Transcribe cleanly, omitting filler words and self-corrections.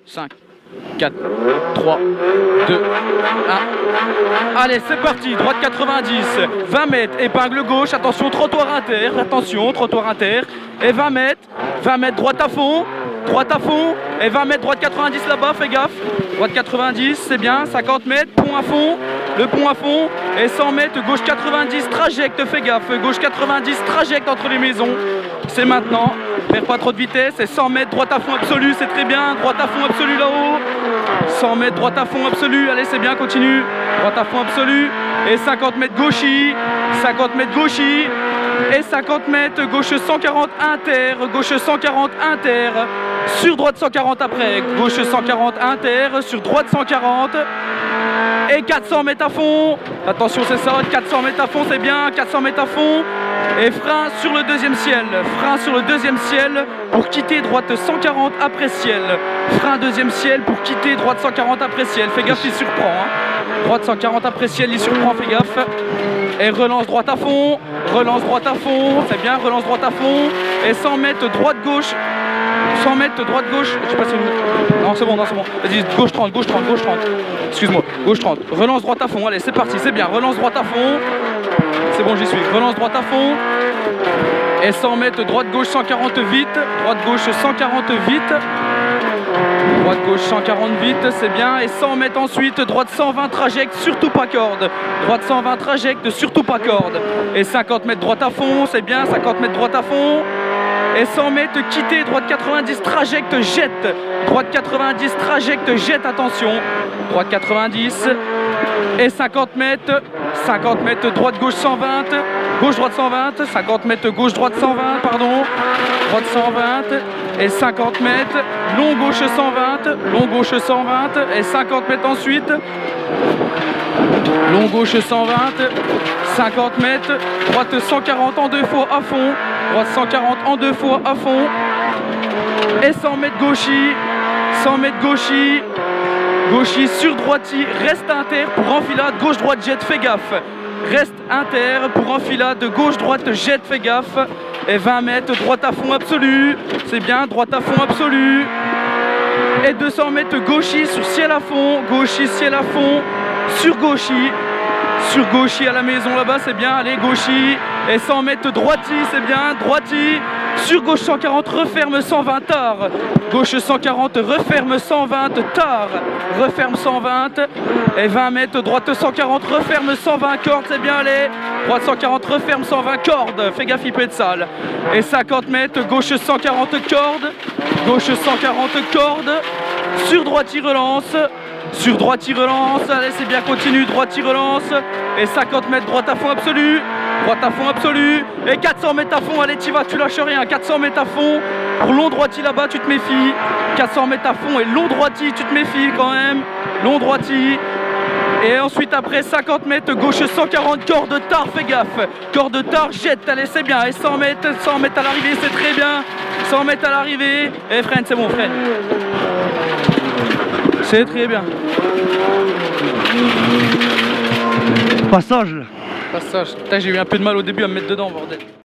5, 4, 3, 2, 1. Allez, c'est parti, droite 90, 20 mètres, épingle gauche, attention, trottoir inter, et 20 mètres, droite à fond, et 20 mètres, droite 90 là-bas, fais gaffe, droite 90, c'est bien, 50 mètres, pont à fond, le pont à fond, et 100 mètres, gauche 90, trajecte, fais gaffe, gauche 90, trajecte entre les maisons, c'est maintenant, perds pas trop de vitesse, et 100 mètres, droite à fond absolu, c'est très bien, droite à fond absolu là-haut, 100 mètres, droite à fond absolu, allez c'est bien, continue, droite à fond absolu, et 50 mètres gauchis, et 50 mètres, gauche 140 inter, sur droite 140 après, gauche 140 inter, sur droite 140, et 400 mètres à fond, attention c'est ça, 400 mètres à fond c'est bien, 400 mètres à fond, et frein sur le deuxième ciel, pour quitter droite 140 après ciel, frein deuxième ciel pour quitter droite 140 après ciel, fais gaffe il surprend, hein. Droite 140 après ciel, il surprend, fais gaffe, et relance droite à fond, c'est bien, relance droite à fond, et 100 mètres droite gauche, je sais pas si non c'est bon, vas-y, gauche 30, excuse-moi, gauche 30, relance droite à fond, allez c'est parti, c'est bien, relance droite à fond, c'est bon j'y suis, relance droite à fond, et 100 mètres droite gauche 140 vite, droite gauche 140 vite, c'est bien, et 100 mètres ensuite, droite 120 trajecte, surtout pas corde, et 50 mètres droite à fond, c'est bien, 50 mètres droite à fond, et 100 mètres quitter, droite 90 trajecte jette, attention, droite 90, et 50 mètres, droite gauche 120, gauche droite 120, 50 mètres gauche droite 120, pardon, droite 120, et 50 mètres, long gauche 120, et 50 mètres ensuite, long gauche 120, 50 mètres, droite 140 en deux fois à fond, droite 140 en deux fois à fond, et 100 mètres gauchis, sur droiti, reste inter pour enfilade, gauche-droite jet, fais gaffe, reste inter pour enfilade, gauche-droite jet, fais gaffe, et 20 mètres, droite à fond absolu, c'est bien, droite à fond absolu, et 200 mètres gauchis sur ciel à fond, sur gauchis à la maison là-bas, c'est bien, allez gauchis, et 100 mètres droiti, c'est bien, droiti, sur gauche 140, referme 120 tard, gauche 140, referme 120 tard, referme 120, et 20 mètres, droite 140, referme 120 cordes, c'est bien, allez, droite 140, referme 120 cordes, fais gaffe il peut être sale, et 50 mètres, gauche 140 cordes, sur droite il relance, allez c'est bien, continue, droite il relance, et 50 mètres, droite à fond absolu, et 400 mètres à fond, allez t'y vas, tu lâches rien, 400 mètres à fond, pour long droiti là-bas tu te méfies, 400 mètres à fond, et long droiti tu te méfies quand même, long droiti, et ensuite après 50 mètres, gauche 140, corde tard, fais gaffe, corde tard, jette, allez c'est bien, et 100 mètres à l'arrivée, c'est très bien, 100 mètres à l'arrivée, et freine, c'est bon, freine. C'est très bien. Passage là. Passage. J'ai eu un peu de mal au début à me mettre dedans, bordel.